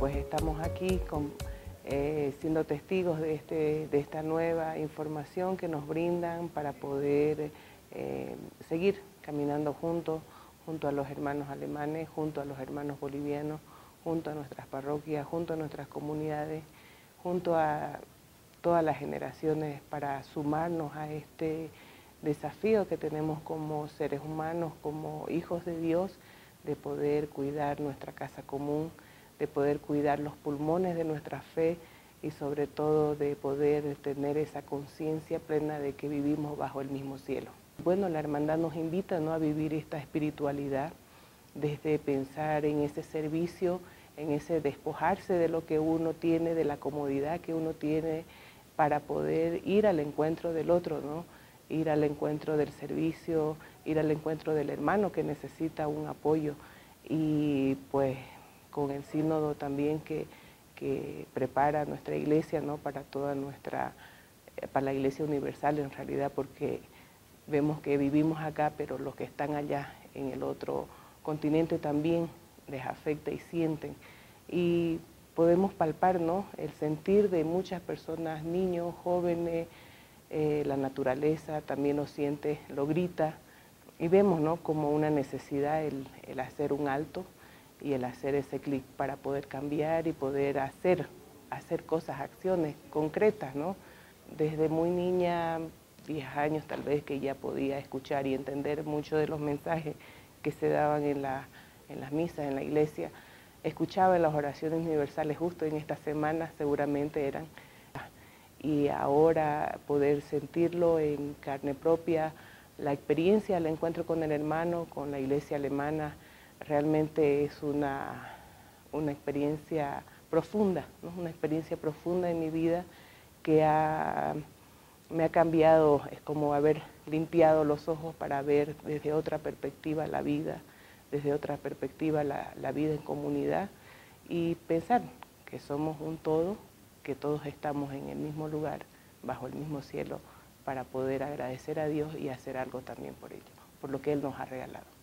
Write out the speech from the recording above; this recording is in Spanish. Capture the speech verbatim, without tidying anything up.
pues estamos aquí con, eh, siendo testigos de, este, de esta nueva información que nos brindan para poder eh, seguir caminando juntos, junto a los hermanos alemanes, junto a los hermanos bolivianos, junto a nuestras parroquias, junto a nuestras comunidades, junto a todas las generaciones para sumarnos a este desafío que tenemos como seres humanos, como hijos de Dios, de poder cuidar nuestra casa común, de poder cuidar los pulmones de nuestra fe y sobre todo de poder tener esa conciencia plena de que vivimos bajo el mismo cielo. Bueno, la hermandad nos invita, ¿no?, a vivir esta espiritualidad desde pensar en ese servicio, en ese despojarse de lo que uno tiene, de la comodidad que uno tiene para poder ir al encuentro del otro, ¿no? Ir al encuentro del servicio, ir al encuentro del hermano que necesita un apoyo y pues con el sínodo también que, que prepara nuestra iglesia, ¿no?, para toda nuestra, para la iglesia universal en realidad, porque vemos que vivimos acá, pero los que están allá en el otro continente también les afecta y sienten. Y podemos palpar, ¿no?, el sentir de muchas personas, niños, jóvenes, eh, la naturaleza también lo siente, lo grita, y vemos, ¿no?, como una necesidad el, el hacer un alto y el hacer ese clic para poder cambiar y poder hacer, hacer cosas, acciones concretas, ¿no? Desde muy niña, diez años tal vez, que ya podía escuchar y entender muchos de los mensajes que se daban en, la, en las misas, en la iglesia. Escuchaba en las oraciones universales justo en esta semana, seguramente eran. Y ahora poder sentirlo en carne propia, la experiencia, el encuentro con el hermano, con la iglesia alemana, realmente es una, una experiencia profunda, ¿no? Una experiencia profunda en mi vida que ha, me ha cambiado, es como haber limpiado los ojos para ver desde otra perspectiva la vida, desde otra perspectiva la, la vida en comunidad y pensar que somos un todo, que todos estamos en el mismo lugar, bajo el mismo cielo, para poder agradecer a Dios y hacer algo también por ello, por lo que Él nos ha regalado.